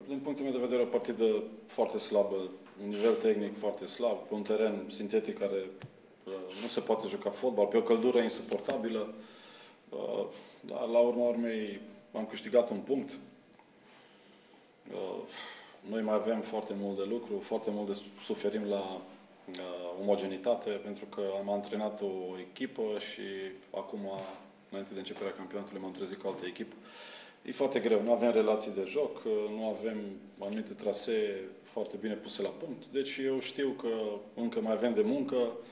din punctul meu de vedere, o partidă foarte slabă, un nivel tehnic foarte slab, pe un teren sintetic care nu se poate juca fotbal, pe o căldură insuportabilă. Dar, la urma urmei, am câștigat un punct. Noi mai avem foarte mult de lucru, foarte mult de suferim la omogenitate, pentru că am antrenat o echipă și acum, înainte de începerea campionatului, m-am trezit cu altă echipă. E foarte greu. Nu avem relații de joc, nu avem anumite trasee foarte bine puse la punct. Deci eu știu că încă mai avem de muncă,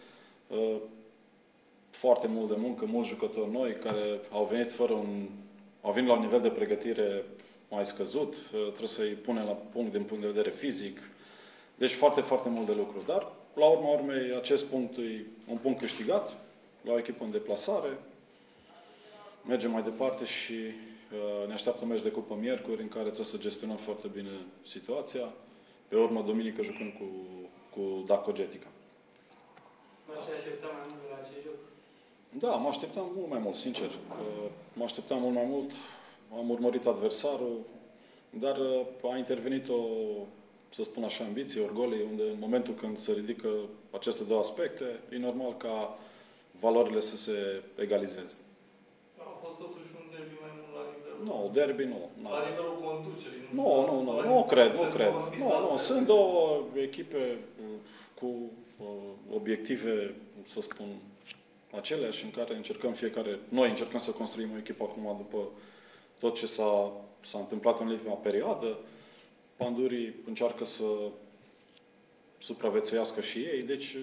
foarte mult de muncă, mulți jucători noi care au venit au venit la un nivel de pregătire mai scăzut, trebuie să-i punem la punct din punct de vedere fizic. Deci foarte, foarte mult de lucru. Dar, la urma urmei, acest punct e un punct câștigat la o echipă în deplasare. Mergem mai departe și ne așteaptă un meci de cupă miercuri în care trebuie să gestionăm foarte bine situația. Pe urmă, duminică, jucăm cu Dacogetica. Mă așteptam mai mult la acest joc? Da, mă așteptam mult mai mult, sincer. Mă așteptam mult mai mult. Am urmărit adversarul, dar a intervenit să spun așa, ambiție, orgolii, unde în momentul când se ridică aceste două aspecte, e normal ca valorile să se egalizeze. A fost totuși un derby mai mult la nivelul... Nu, derby nu. La nivelul conducerii. Nu cred. Nu. Sunt două echipe cu obiective, să spun, aceleași, în care noi încercăm să construim o echipă acum după tot ce s-a întâmplat în ultima perioadă. Pandurii încearcă să supraviețuiască și ei. Deci,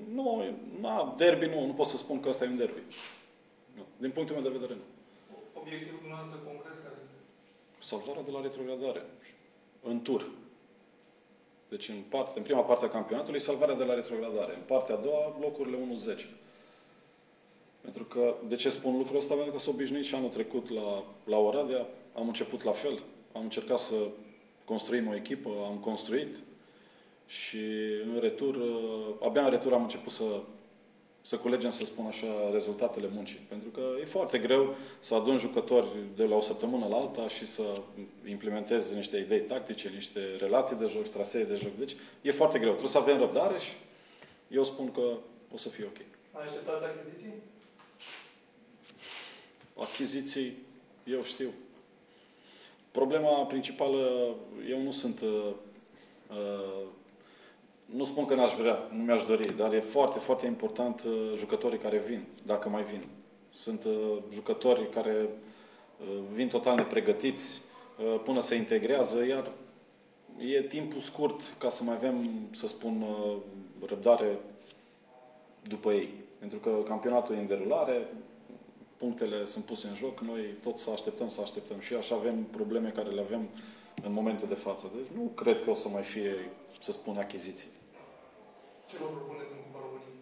derby nu pot să spun că ăsta e un derby. Nu. Din punctul meu de vedere, nu. Obiectivul dumneavoastră concret care este? Salvarea de la retrogradare. În tur. Deci, în prima parte a campionatului, salvarea de la retrogradare. În partea a doua, locurile 1-10. Pentru că, de ce spun lucrul ăsta? Pentru că s-a obișnuit și anul trecut la Oradea. Am început la fel. Am încercat să construim o echipă, am construit și abia în retur am început să culegem, să spun așa, rezultatele muncii. Pentru că e foarte greu să aduni jucători de la o săptămână la alta și să implementezi niște idei tactice, niște relații de joc, trasee de joc. Deci e foarte greu. Trebuie să avem răbdare și eu spun că o să fie ok. Așteptați achiziții? Achiziții, eu știu. Problema principală, eu nu sunt... nu spun că n-aș vrea, nu mi-aș dori, dar e foarte, foarte important jucătorii care vin, dacă mai vin. Sunt jucători care vin total nepregătiți, până se integrează, iar e timpul scurt ca să mai avem, să spun, răbdare după ei. Pentru că campionatul e în derulare, punctele sunt puse în joc, noi tot să așteptăm și așa avem probleme care le avem în momentul de față. Deci nu cred că o să mai fie, să spun, achiziții. Ce vă propuneți în Cupa României?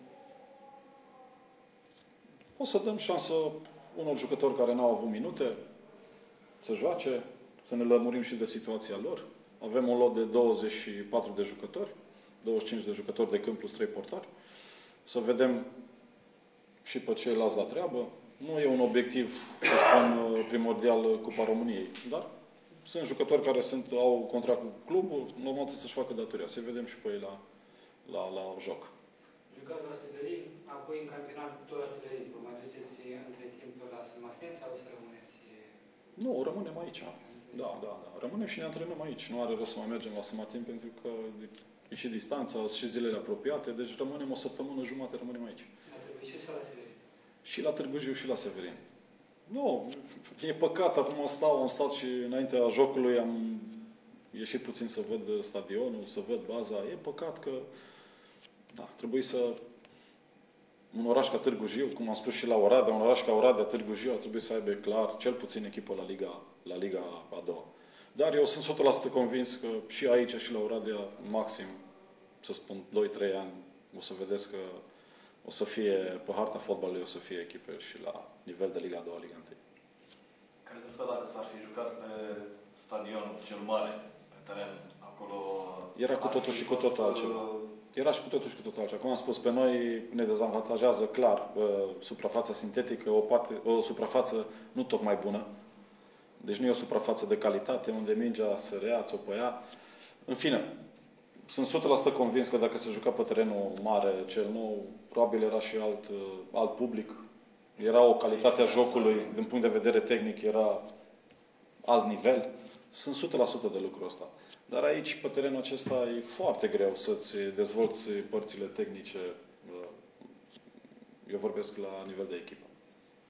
O să dăm șansă unor jucători care n-au avut minute să joace, să ne lămurim și de situația lor. Avem un lot de 24 de jucători, 25 de jucători de câmp plus 3 portari. Să vedem și pe ceilalți la treabă. Nu e un obiectiv, să spun, primordial Cupa României, dar sunt jucători care au contract cu clubul, normal trebuie să-și facă datoria. Să vedem și pe ei la joc. Jucați la Severin, apoi în campionat tot la Severin. Vă mai duceți între timp la San Martin sau o să rămâneți? Nu, rămânem aici. Da. Rămânem și ne antrenăm aici. Nu are rost să mai mergem la San Martin pentru că e și distanța, și zilele apropiate, deci rămânem o săptămână jumate, rămânem aici. La Târgu Jiu sau la Severin? Și la Târgu Jiu și la Severin. Nu, e păcat, acum am stat și înaintea jocului am ieșit puțin să văd stadionul, să văd baza. E păcat că, trebuie să... Un oraș ca Târgu Jiu, cum am spus și la Oradea, un oraș ca Oradea, Târgu Jiu, ar trebui să aibă clar cel puțin echipă la Liga a doua. Dar eu sunt 100% convins că și aici, și la Oradea, maxim, să spun, 2-3 ani, o să vedeți că o să fie, pe harta fotbalului, o să fie echipe și la nivel de Liga a doua, Liga 1. Credeți că dacă s-ar fi jucat pe stadionul cel mare, pe teren, acolo... Era cu totul și cu totul altceva. Era și cu totul și cu totul altceva. Cum am spus, pe noi ne dezavantajează clar suprafața sintetică, o suprafață nu tocmai bună. Deci nu e o suprafață de calitate unde mingea se rea, țopăia. În fine, sunt 100% convins că dacă se juca pe terenul mare, cel nou, probabil era și alt public. Era o calitate a jocului, din punct de vedere tehnic, era alt nivel. Sunt 100% de lucrul ăsta. Dar aici, pe terenul acesta, e foarte greu să-ți dezvolți părțile tehnice. Eu vorbesc la nivel de echipă.